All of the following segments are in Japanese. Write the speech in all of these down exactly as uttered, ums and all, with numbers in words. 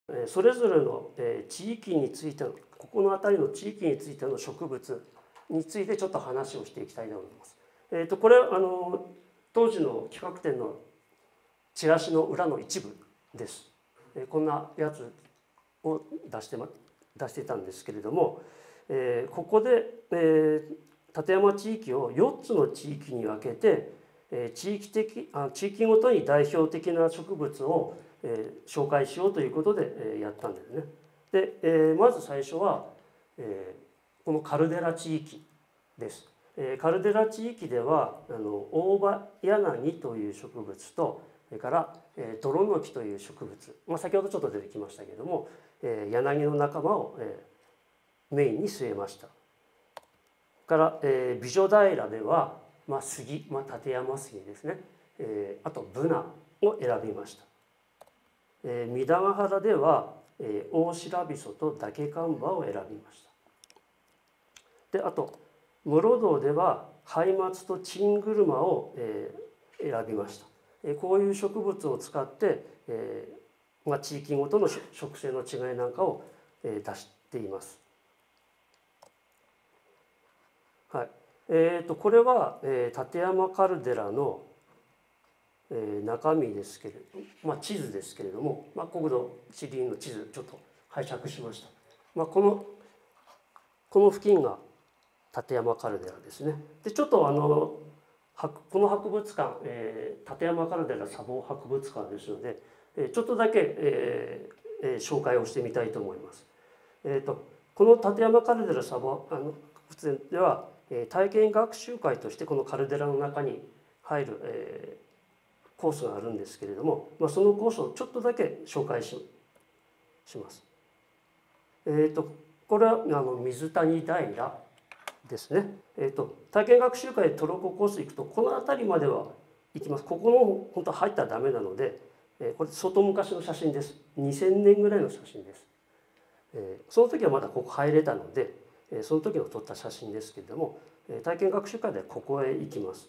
それぞれの地域についてのここの辺りの地域についての植物についてちょっと話をしていきたいと思います。えー、とこれあの当時の企画展のチラシの裏の一部です。えー、こんなやつを出して、ま、出していたんですけれども、えー、ここで、えー、立山地域をよっつの地域に分けて、えー、地域的あ地域ごとに代表的な植物をえー、紹介しようということで、えー、やったんですね。で、えー、まず最初は、えー、このカルデラ地域です。えー、カルデラ地域ではあの大葉柳という植物とそれから、えー、泥の木という植物、まあ、先ほどちょっと出てきましたけれども、えー、柳の仲間を、えー、メインに据えました。から、えー、美女平では、まあ、杉、まあ、立山杉ですね、えー、あとブナを選びました。えー、三田ヶ原では、えー、大白びそとダケカンバを選びました。であと室堂ではハイマツとチングルマを、えー、選びました。えー、こういう植物を使って、えーまあ、地域ごとの植生の違いなんかを、えー、出しています。はい、えー、とこれは、えー、立山カルデラのえー、中身ですけれど、まあ、地図ですけれども、まあ、国土地理院の地図ちょっと拝借しました。まあ、このこの付近が立山カルデラですね。でちょっとあのこの博物館、えー、立山カルデラ砂防博物館ですので、えー、ちょっとだけ、えーえー、紹介をしてみたいと思います。えー、とこの立山カルデラ砂防あの博物館では、えー、体験学習会としてこのカルデラの中に入る、えーコースがあるんですけれども、まあ、そのコースをちょっとだけ紹介 し, します。えー、とこれはあの水谷平ですね。えー、と体験学習会でトロココース行くとこの辺りまでは行きます。ここの本当は入ったらダメなので、えー、これ相当昔の写真です。にせんねんぐらいの写真です。えー、その時はまだここ入れたので、えー、その時の撮った写真ですけれども、えー、体験学習会でここへ行きます。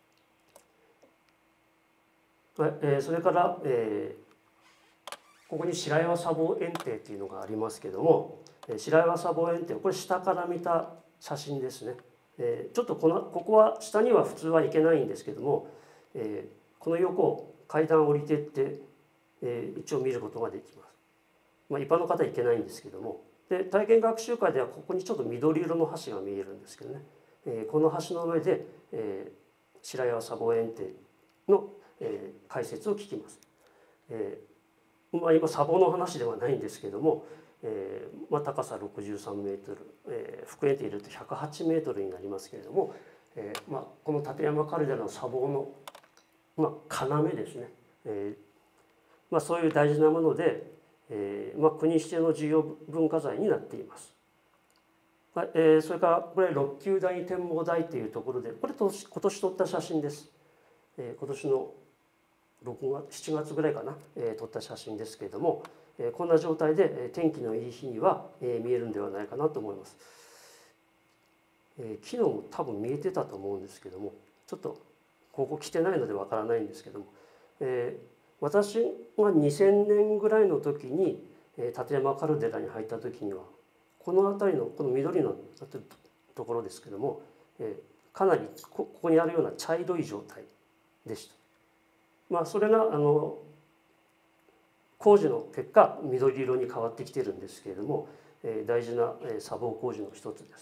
えー、それから、えー、ここに白岩砂防園庭というのがありますけども、白岩砂防園庭これ下から見た写真ですね。えー、ちょっとこのここは下には普通は行けないんですけども、えー、この横を階段を降りていって、えー、一応見ることができます。まあ、一般の方は行けないんですけども、で体験学習会ではここにちょっと緑色の橋が見えるんですけどね、えー、この橋の上で、えー、白岩砂防園庭のえー、解説を聞きます。えーまあ、今砂防の話ではないんですけども、えーまあ、高さろくじゅうさんメートル、えー、復縁庭入れるとひゃくはちメートルになりますけれども、えーまあ、この立山カルデラの砂防の、まあ、要ですね、えーまあ、そういう大事なもので、えーまあ、国指定の重要文化財になっています。はい、えー、それからこれ六球谷展望台というところでこれ今年撮った写真です。えー、今年のろくがつしちがつぐらいかな、えー、撮った写真ですけれども、えー、こんな状態で、えー、天気のいい日には、えー、見えるんではないかなと思います。えー、昨日も多分見えてたと思うんですけども、ちょっとここ来てないのでわからないんですけども、えー、私がにせんねんぐらいの時に、えー、立山カルデラに入った時にはこの辺りのこの緑のところですけども、えー、かなり こ, ここにあるような茶色い状態でした。まあ、それがあの工事の結果緑色に変わってきているんですけれども、えー、大事な砂防工事の一つです。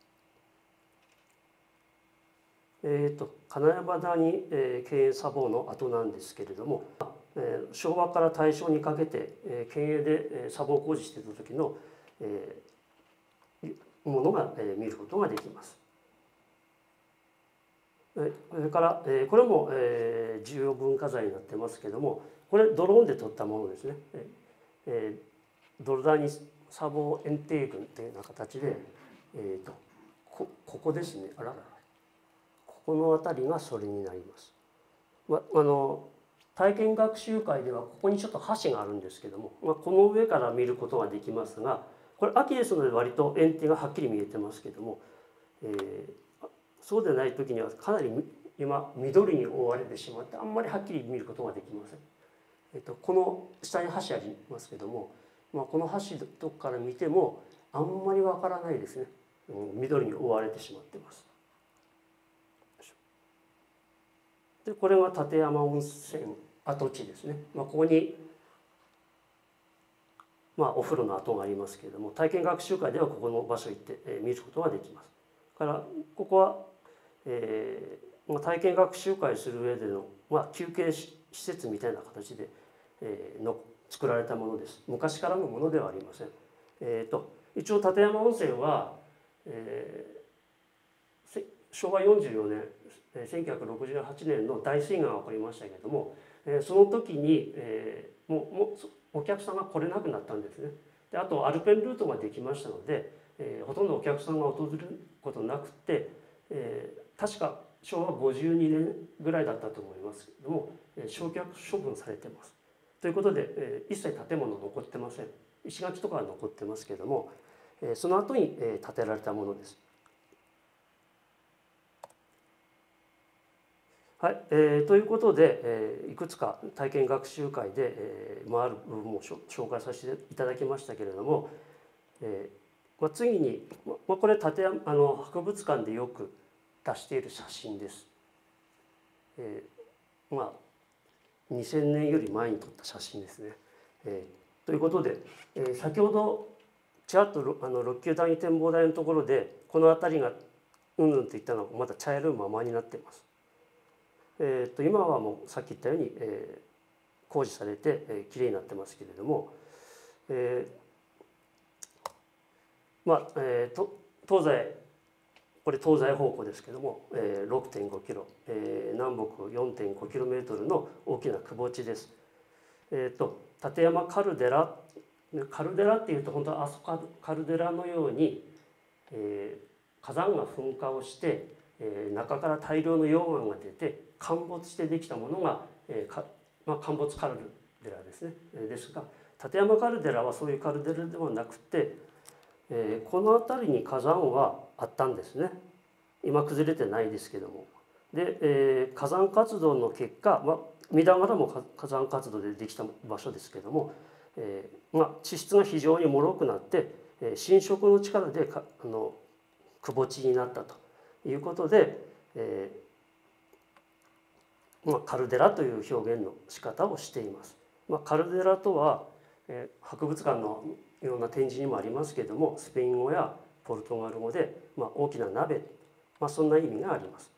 えーと、金山谷、えー、県営砂防の跡なんですけれども、えー、昭和から大正にかけて、えー、県営で、えー、砂防工事していた時の、えー、ものが、えー、見ることができます。それから、えー、これも、えー、重要文化財になってますけども、これドローンで撮ったものですね。えー、ドルダニ砂防園庭群というような形で、えー、と こ, ここですね。あららここの辺りがそれになります。ま、あの体験学習会ではここにちょっと橋があるんですけども、まあ、この上から見ることができますが、これ秋ですので割と園庭がはっきり見えてますけども、えー、そうでない時にはかなり今緑に覆われてしまってあんまりはっきり見ることができません。えっと、この下に橋ありますけども、 まあ、この橋とかから見てもあんまりわからないですね。緑に覆われてしまってます。でこれが立山温泉跡地ですね。まあ、ここに、まあ、お風呂の跡がありますけれども、体験学習会ではここの場所行って、えー、見ることができます。からここは、えーまあ、体験学習会する上での、まあ、休憩施設みたいな形で、えー、の作られたものです。昔からのものではありません。えー、と一応立山温泉は、えー、しょうわよんじゅうよねんせんきゅうひゃくろくじゅうはちねんの大水害が起こりましたけれども、えー、その時に、えー、もうもうお客さんが来れなくなったんですね。であとアルペンルートができましたので、えー、ほとんどお客さんが訪れることなくて、えー、確かしょうわごじゅうにねんぐらいだったと思いますけれども、えー、焼却処分されてます。ということで、えー、一切建物残ってません。石垣とかは残ってますけれども、えー、その後に、えー、建てられたものです。はい、えー、ということで、えー、いくつか体験学習会で、えー、回る部分を紹介させていただきましたけれども、えーまあ、次に、まあ、これ立山あの博物館でよく出している写真です。えー、まあにせんねんより前に撮った写真ですね。えー、ということで、えー、先ほどちらっとあの六球谷展望台のところでこの辺りがうんうんと言ったのがまだ茶色いままになっています。えー、と今はもうさっき言ったように、えー、工事されて、えー、きれいになってますけれども、えー、まあ、えー、と東西これ東西方向ですけども、えー、ろくてんごキロ、えー、南北 よんてんごキロメートルの大きな窪地です。えー、と立山カルデラカルデラっていうと本当はアスカルデラのように、えー、火山が噴火をして、えー、中から大量の溶岩が出て陥没してできたものが、えーかまあ、陥没カルデラですね。ですが立山カルデラはそういうカルデラではなくて、えー、この辺りに火山はあったんですね。今崩れてないですけども。で、えー、火山活動の結果、まあ、三田原も火山活動でできた場所ですけども、えーまあ、地質が非常に脆くなって、えー、浸食の力でかあの窪地になったということで、えーまあ、カルデラという表現の仕方をしています。まあ、カルデラとは、えー、博物館のいろんな展示にもありますけれどもスペイン語やポルトガル語で、まあ、大きな鍋、まあ、そんな意味があります。